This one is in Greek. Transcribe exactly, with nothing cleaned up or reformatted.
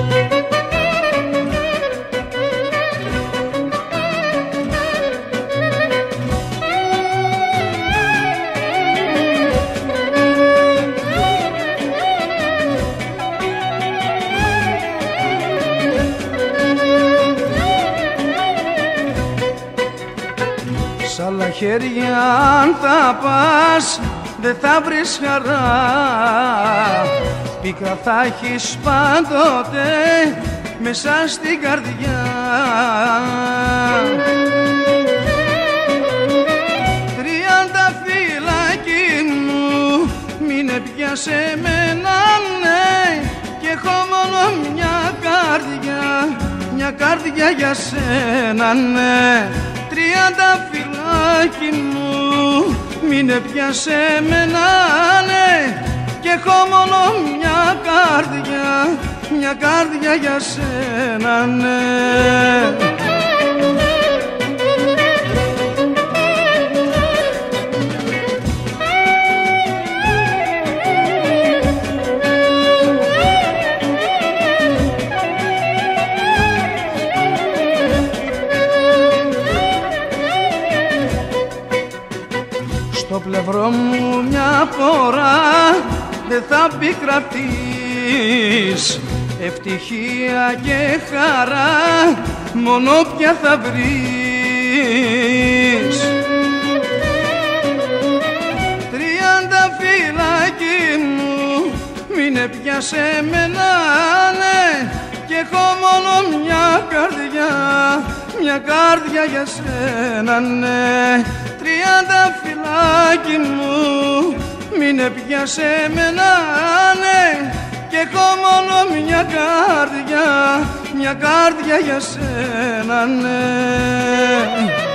Σ' άλλα χέρια αν θα πας δεν θα βρεις χαρά, πίκρα θα έχεις πάντοτε μέσα στην καρδιά. Τριάντα φυλάκι μου μείνε πια σε μένα, ναι, και έχω μόνο μια καρδιά, μια καρδιά για σένα, ναι. Τριάντα φυλάκι μου μείνε πια σε μένα, ναι, και έχω μόνο μια καρδιά, μια καρδιά για σένα, ναι. Στο πλευρό μου μια φορά δεν θα πικρατείς, ευτυχία και χαρά μόνο πια θα βρεις. Τριάντα φυλάκι μου μείνε πια σε μένα, ναι, και έχω μόνο μια καρδιά, μια καρδιά για σένα, ναι. Τριάντα φυλάκι μου μείνε πια σε μένα, ναι, και έχω μόνο μια καρδιά, μια καρδιά για σένα, ναι.